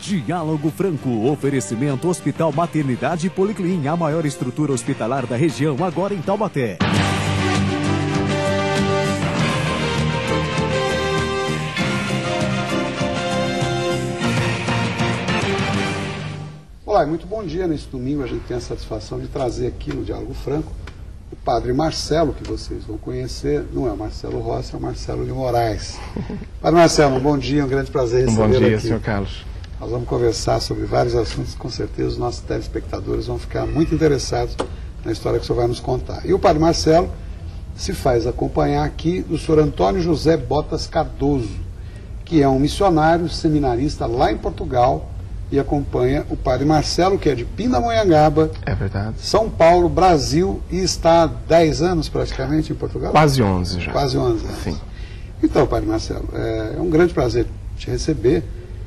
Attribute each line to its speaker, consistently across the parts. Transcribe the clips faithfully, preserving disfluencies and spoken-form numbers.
Speaker 1: Diálogo Franco, oferecimento Hospital Maternidade e Policlin, a maior estrutura hospitalar da região, agora em Taubaté.
Speaker 2: Olá, muito bom dia. Nesse domingo a gente tem a satisfação de trazer aqui no Diálogo Franco o padre Marcelo, que vocês vão conhecer. Não é o Marcelo Rossi, é o Marcelo de Moraes. Padre Marcelo, um bom dia, um grande prazer recebê-lo aqui.
Speaker 3: Um bom dia, senhor Carlos.
Speaker 2: Nós vamos conversar sobre vários assuntos, com certeza os nossos telespectadores vão ficar muito interessados na história que o senhor vai nos contar. E o padre Marcelo se faz acompanhar aqui do senhor Antônio José Botas Cardoso, que é um missionário seminarista lá em Portugal, e acompanha o padre Marcelo, que é de Pindamonhangaba,
Speaker 3: é verdade,
Speaker 2: São Paulo, Brasil, e está há dez anos praticamente em Portugal?
Speaker 3: Quase onze já.
Speaker 2: Quase onze anos.
Speaker 3: Sim.
Speaker 2: Então, padre Marcelo, é um grande prazer te receber.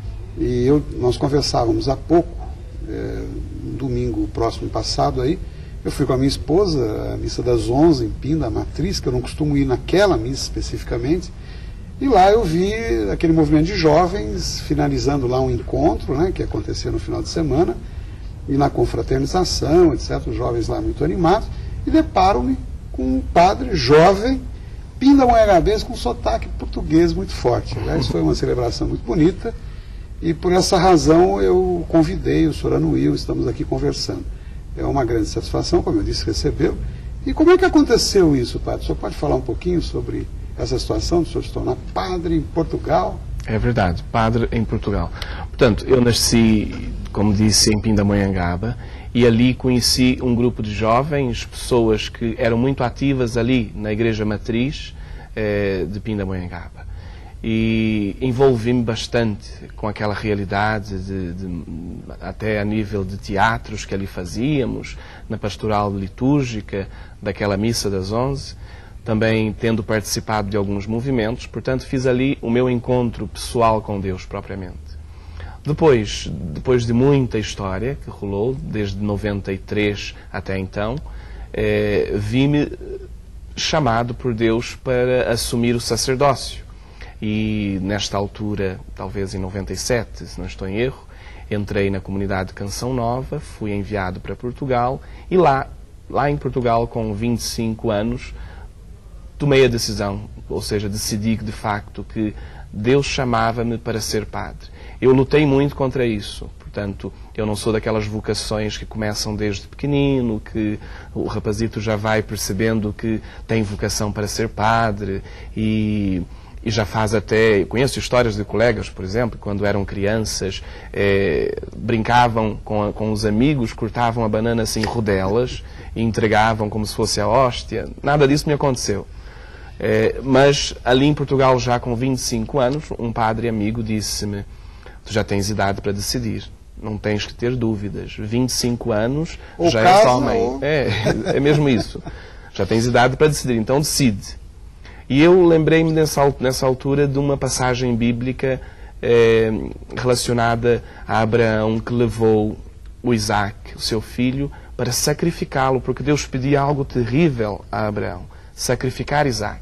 Speaker 2: E eu, nós conversávamos há pouco, é, um domingo próximo passado aí, eu fui com a minha esposa, a missa das onze em Pinda, a matriz, que eu não costumo ir naquela missa especificamente, e lá eu vi aquele movimento de jovens finalizando lá um encontro, né, que acontecia no final de semana, e na confraternização, etcétera, os jovens lá muito animados, e deparo-me com um padre jovem, pindamonhangabense, com sotaque português muito forte. Aliás, foi uma celebração muito bonita, e por essa razão eu convidei o senhor Anuil, estamos aqui conversando. É uma grande satisfação, como eu disse, recebê-lo. E como é que aconteceu isso, padre? O senhor pode falar um pouquinho sobre essa situação do senhor se tornar padre em Portugal?
Speaker 3: É verdade, padre em Portugal. Portanto, eu nasci, como disse, em Pindamonhangaba, e ali conheci um grupo de jovens, pessoas que eram muito ativas ali na igreja matriz eh, de Pindamonhangaba. E envolvi-me bastante com aquela realidade, de, de, até a nível de teatros que ali fazíamos, na pastoral litúrgica daquela missa das onze, também tendo participado de alguns movimentos, portanto fiz ali o meu encontro pessoal com Deus propriamente. Depois, depois de muita história que rolou, desde noventa e três até então, eh, vi-me chamado por Deus para assumir o sacerdócio. E nesta altura, talvez em noventa e sete, se não estou em erro, entrei na comunidade de Canção Nova, fui enviado para Portugal e lá, lá em Portugal, com vinte e cinco anos, tomei a decisão, ou seja, decidi de facto que Deus chamava-me para ser padre. Eu lutei muito contra isso, portanto, eu não sou daquelas vocações que começam desde pequenino, que o rapazito já vai percebendo que tem vocação para ser padre e... E já faz até, eu conheço histórias de colegas, por exemplo, quando eram crianças, eh, brincavam com, a, com os amigos, cortavam a banana assim em rodelas e entregavam como se fosse a hóstia. Nada disso me aconteceu. Eh, mas ali em Portugal, já com vinte e cinco anos, um padre amigo disse-me: tu já tens idade para decidir, não tens que ter dúvidas. vinte e cinco anos,
Speaker 2: ou
Speaker 3: já
Speaker 2: casa,
Speaker 3: és homem.
Speaker 2: Ou...
Speaker 3: É, é mesmo isso. Já tens idade para decidir, então decide. E eu lembrei-me nessa, nessa altura de uma passagem bíblica eh, relacionada a Abraão, que levou o Isaac, o seu filho, para sacrificá-lo, porque Deus pedia algo terrível a Abraão, sacrificar Isaac.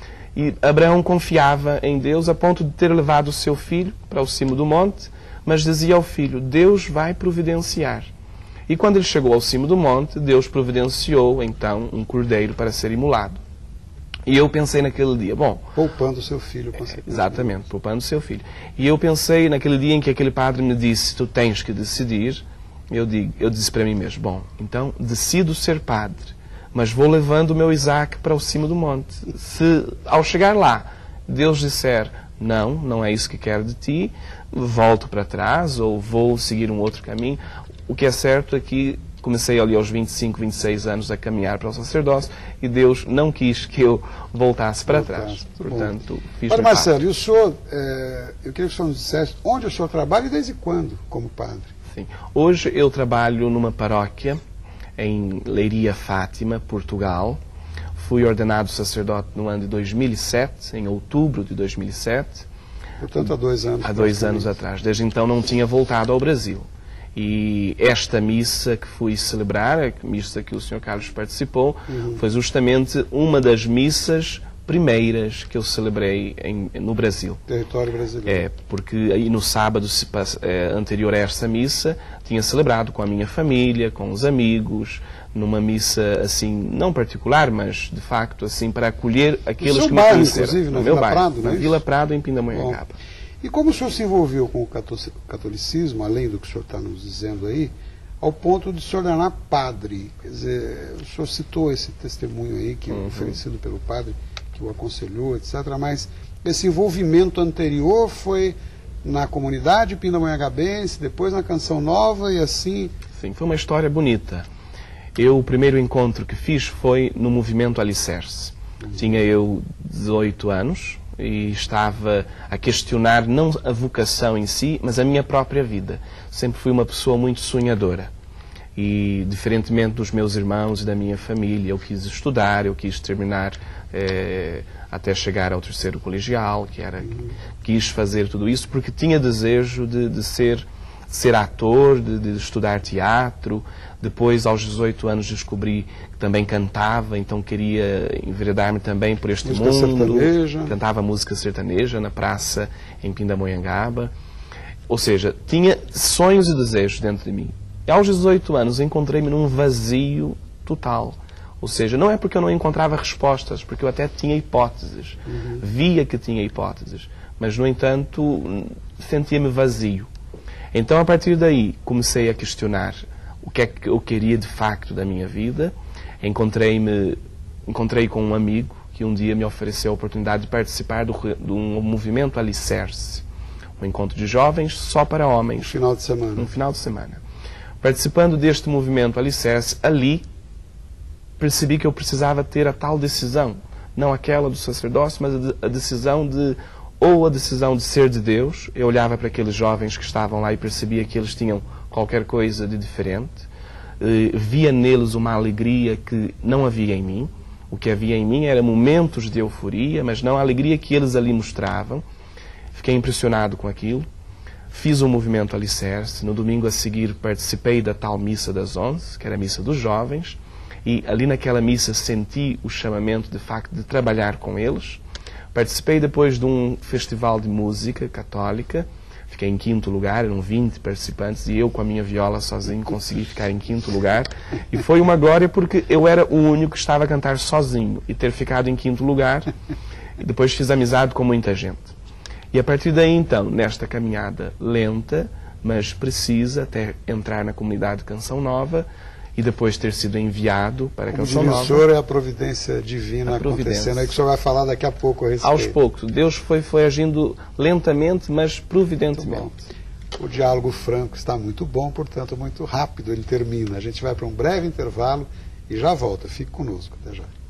Speaker 3: E Abraão confiava em Deus a ponto de ter levado o seu filho para o cimo do monte, mas dizia ao filho: Deus vai providenciar. E quando ele chegou ao cimo do monte, Deus providenciou então um cordeiro para ser imolado. E eu pensei naquele dia, bom...
Speaker 2: Poupando o seu filho, com certeza.
Speaker 3: Exatamente, poupando o seu filho. E eu pensei naquele dia em que aquele padre me disse: tu tens que decidir. Eu, digo, eu disse para mim mesmo: bom, então decido ser padre, mas vou levando o meu Isaac para o cimo do monte. Se ao chegar lá Deus disser: não, não é isso que quero de ti, volto para trás ou vou seguir um outro caminho. O que é certo é que comecei ali aos vinte e cinco, vinte e seis anos a caminhar para o sacerdócio e Deus não quis que eu voltasse para voltasse. trás. Portanto, bom. fiz
Speaker 2: Padre Marcelo, e o senhor, é, eu queria que o senhor nos dissesse onde o senhor trabalha e desde quando como padre?
Speaker 3: Sim. Hoje eu trabalho numa paróquia em Leiria Fátima, Portugal. Fui ordenado sacerdote no ano de dois mil e sete, em outubro de dois mil e sete.
Speaker 2: Portanto, há dois anos.
Speaker 3: Há dois anos atrás. Desde então não tinha voltado ao Brasil. E esta missa que fui celebrar, a missa que o senhor Carlos participou, uhum. foi justamente uma das missas primeiras que eu celebrei em, no Brasil.
Speaker 2: Território brasileiro.
Speaker 3: É, porque aí no sábado é, anterior a essa missa, tinha celebrado com a minha família, com os amigos, numa missa, assim, não particular, mas, de facto, assim, para acolher aqueles que me
Speaker 2: bairro,
Speaker 3: conheceram.
Speaker 2: Inclusive, na
Speaker 3: no
Speaker 2: Vila
Speaker 3: meu bairro,
Speaker 2: Prado,
Speaker 3: na
Speaker 2: não é
Speaker 3: Vila
Speaker 2: isso?
Speaker 3: Prado, em Pindamonhangaba.
Speaker 2: E como o senhor se envolveu com o catolicismo, além do que o senhor está nos dizendo aí, ao ponto de se ordenar padre? Quer dizer, o senhor citou esse testemunho aí, que uhum. oferecido pelo padre, que o aconselhou, etcétera. Mas esse envolvimento anterior foi na comunidade pindamonhangabense, depois na Canção Nova e assim...
Speaker 3: Sim, foi uma história bonita. Eu, o primeiro encontro que fiz foi no movimento Alicerce. Uhum. Tinha eu dezoito anos e estava a questionar não a vocação em si, mas a minha própria vida. Sempre fui uma pessoa muito sonhadora. E, diferentemente dos meus irmãos e da minha família, eu quis estudar, eu quis terminar eh, até chegar ao terceiro colegial, que era, uhum. quis fazer tudo isso porque tinha desejo de, de ser, ser ator, de, de estudar teatro. Depois, aos dezoito anos, descobri que também cantava, então queria enveredar-me também por este
Speaker 2: música
Speaker 3: mundo.
Speaker 2: Sertaneja.
Speaker 3: Cantava música sertaneja na praça em Pindamonhangaba. Ou seja, tinha sonhos e desejos dentro de mim. E aos dezoito anos encontrei-me num vazio total. Ou seja, não é porque eu não encontrava respostas, porque eu até tinha hipóteses. Uhum. Via que tinha hipóteses. Mas, no entanto, sentia-me vazio. Então, a partir daí, comecei a questionar o que é que eu queria de facto da minha vida. Encontrei-me, encontrei com um amigo que um dia me ofereceu a oportunidade de participar do, de um movimento Alicerce. Um encontro de jovens só para homens.
Speaker 2: Um final de semana.
Speaker 3: Um final de semana. Participando deste movimento Alicerce, ali percebi que eu precisava ter a tal decisão. Não aquela do sacerdócio, mas a decisão de, ou a decisão de ser de Deus. Eu olhava para aqueles jovens que estavam lá e percebia que eles tinham qualquer coisa de diferente. Eh, via neles uma alegria que não havia em mim. O que havia em mim era momentos de euforia, mas não a alegria que eles ali mostravam. Fiquei impressionado com aquilo. Fiz o movimento Alicerce. No domingo a seguir participei da tal missa das onze, que era a missa dos jovens. E ali naquela missa senti o chamamento, de facto, de trabalhar com eles. Participei depois de um festival de música católica. Fiquei em quinto lugar, eram vinte participantes, e eu com a minha viola sozinho consegui ficar em quinto lugar. E foi uma glória porque eu era o único que estava a cantar sozinho. E ter ficado em quinto lugar, e depois fiz amizade com muita gente. E a partir daí, então, nesta caminhada lenta, mas precisa, até entrar na comunidade Canção Nova, e depois ter sido enviado para a Canção Nova.
Speaker 2: O senhor é a providência divina
Speaker 3: a providência.
Speaker 2: acontecendo, aí que o senhor vai falar daqui a pouco a respeito.
Speaker 3: Aos poucos. Deus foi, foi agindo lentamente, mas providentemente.
Speaker 2: O diálogo franco está muito bom, portanto, muito rápido ele termina. A gente vai para um breve intervalo e já volta. Fique conosco. Até já.